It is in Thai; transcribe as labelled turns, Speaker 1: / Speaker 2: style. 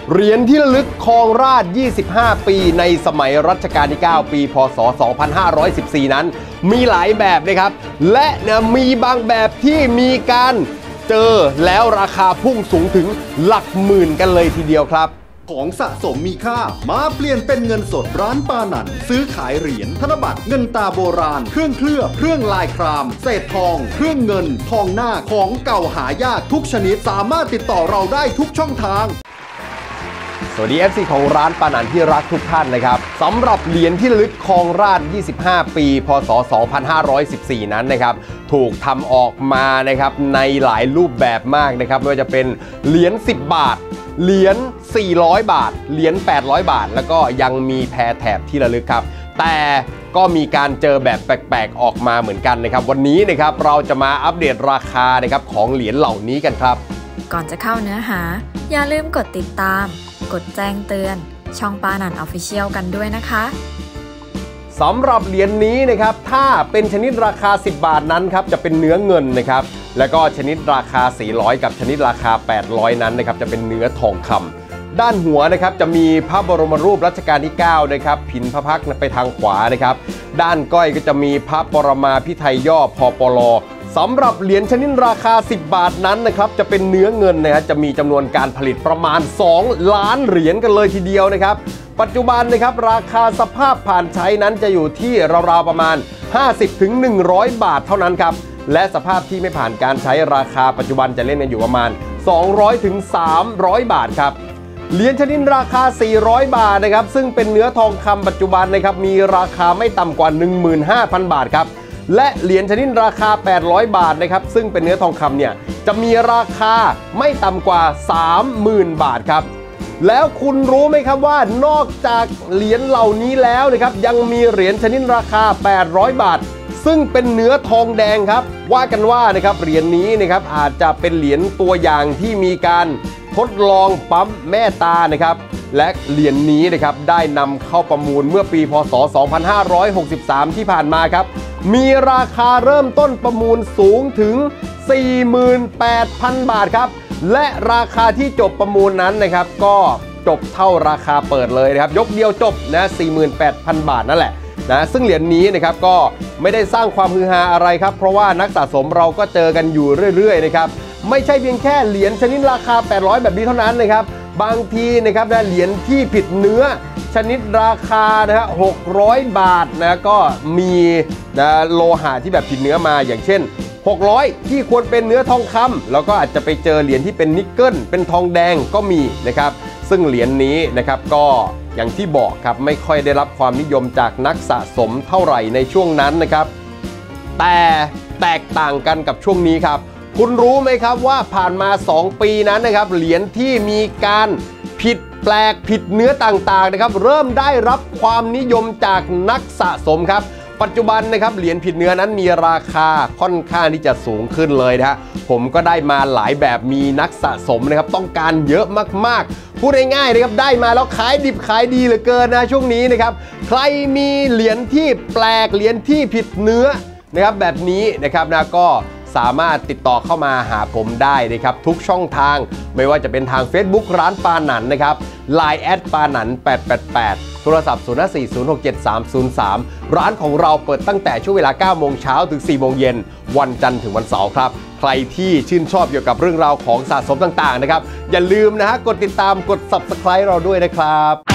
Speaker 1: เหรียญที่ระลึกครองราชย์25 ปีในสมัยรัชกาลที่ 9 ปีพศ 2514 นั้นมีหลายแบบนะครับและมีบางแบบที่มีการเจอแล้วราคาพุ่งสูงถึงหลักหมื่นกันเลยทีเดียวครับ
Speaker 2: ของสะสมมีค่ามาเปลี่ยนเป็นเงินสดร้านปานันซื้อขายเหรียญธนบัตรเงินตาโบราณเครื่องเคลือบเครื่องลายครามเศษทองเครื่องเงินทองหน้าของเก่าหายากทุกชนิดสามารถติดต่อเราได้ทุกช่องทาง
Speaker 1: สวัสดี FC ของร้านปานันที่รักทุกท่านนะครับสำหรับเหรียญที่ระลึกครองราชย์25 ปีพศ 2514 นั้นนะครับถูกทำออกมานะครับในหลายรูปแบบมากนะครับไม่ว่าจะเป็นเหรียญ10 บาทเหรียญ400 บาทเหรียญ800 บาทแล้วก็ยังมีแพรแถบที่ระลึกครับแต่ก็มีการเจอแบบแปลกๆออกมาเหมือนกันนะครับวันนี้นะครับเราจะมาอัปเดตราคานะครับของเหรียญเหล่านี้กันครับ
Speaker 3: ก่อนจะเข้าเนื้อหาอย่าลืมกดติดตามกดแจ้งเตือนช่องปานัน Official กันด้วยนะคะ
Speaker 1: สำหรับเหรียญนี้นะครับถ้าเป็นชนิดราคา10 บาทนั้นครับจะเป็นเนื้อเงินนะครับแล้วก็ชนิดราคา400กับชนิดราคา800นั้นนะครับจะเป็นเนื้อทองคำด้านหัวนะครับจะมีพระบรมรูปรัชกาลที่ 9นะครับพินพระพักตร์ไปทางขวานะครับด้านก้อยก็จะมีพระปรมาภิไธยย่อพปลสำหรับเหรียญชนิดราคา10 บาทนั้นนะครับจะเป็นเนื้อเงินนะครับจะมีจำนวนการผลิตประมาณ2 ล้านเหรียญกันเลยทีเดียวนะครับปัจจุบันนะครับราคาสภาพผ่านใช้นั้นจะอยู่ที่ราวๆประมาณ 50-100 บาทเท่านั้นครับและสภาพที่ไม่ผ่านการใช้ราคาปัจจุบันจะเล่นกันอยู่ประมาณ 200-300 บาทครับเหรียญชนิดราคา400 บาทนะครับซึ่งเป็นเนื้อทองคำปัจจุบันนะครับมีราคาไม่ต่ำกว่า 15,000 บาทครับและเหรียญชนิดราคา800 บาทนะครับซึ่งเป็นเนื้อทองคำเนี่ยจะมีราคาไม่ต่ำกว่า 30,000 บาทครับแล้วคุณรู้ไหมครับว่านอกจากเหรียญเหล่านี้แล้วนะครับยังมีเหรียญชนิดราคา800 บาทซึ่งเป็นเนื้อทองแดงครับว่ากันว่านะครับเหรียญนี้นะครับอาจจะเป็นเหรียญตัวอย่างที่มีการทดลองปั๊มแม่ตานะครับและเหรียญนี้นะครับได้นำเข้าประมูลเมื่อปีพศ 2563 ที่ผ่านมาครับมีราคาเริ่มต้นประมูลสูงถึง 48,000 บาทครับและราคาที่จบประมูลนั้นนะครับก็จบเท่าราคาเปิดเลยนะครับยกเดียวจบนะ 48,000 บาทนั่นแหละนะซึ่งเหรียญนี้นะครับก็ไม่ได้สร้างความฮือฮาอะไรครับเพราะว่านักสะสมเราก็เจอกันอยู่เรื่อยๆนะครับไม่ใช่เพียงแค่เหรียญชนิดราคา800แบบนี้เท่านั้นนะครับบางทีนะครับเหรียญที่ผิดเนื้อชนิดราคานะฮะ600 บาทนะก็มีนะโลหะที่แบบผิดเนื้อมาอย่างเช่น600ที่ควรเป็นเนื้อทองคำแล้วก็อาจจะไปเจอเหรียญที่เป็นนิกเกิลเป็นทองแดงก็มีนะครับซึ่งเหรียญนี้นะครับก็อย่างที่บอกครับไม่ค่อยได้รับความนิยมจากนักสะสมเท่าไหร่ในช่วงนั้นนะครับแต่แตกต่างกันกับช่วงนี้ครับคุณรู้ไหมครับว่าผ่านมา2 ปีนั้นนะครับเหรียญที่มีการผิดแปลกผิดเนื้อต่างๆนะครับเริ่มได้รับความนิยมจากนักสะสมครับปัจจุบันนะครับเหรียญผิดเนื้อนั้นมีราคาค่อนข้างที่จะสูงขึ้นเลยนะฮะผมก็ได้มาหลายแบบมีนักสะสมนะครับต้องการเยอะมากๆพูดง่ายๆนะครับได้มาแล้วขายดิบขายดีเหลือเกินนะช่วงนี้นะครับใครมีเหรียญที่แปลกเหรียญที่ผิดเนื้อนะครับแบบนี้นะครับนะก็สามารถติดต่อเข้ามาหาผมได้นะครับทุกช่องทางไม่ว่าจะเป็นทาง Facebook ร้านปานันนะครับ Line แอดปานัน888โทรศัพท์054067303ร้านของเราเปิดตั้งแต่ช่วงเวลา 9 โมงเช้าถึง 4 โมงเย็นวันจันทร์ถึงวันเสาร์ครับใครที่ชื่นชอบเกี่ยวกับเรื่องราวของสะสมต่างๆนะครับอย่าลืมนะฮะกดติดตามกด Subscribe เราด้วยนะครับ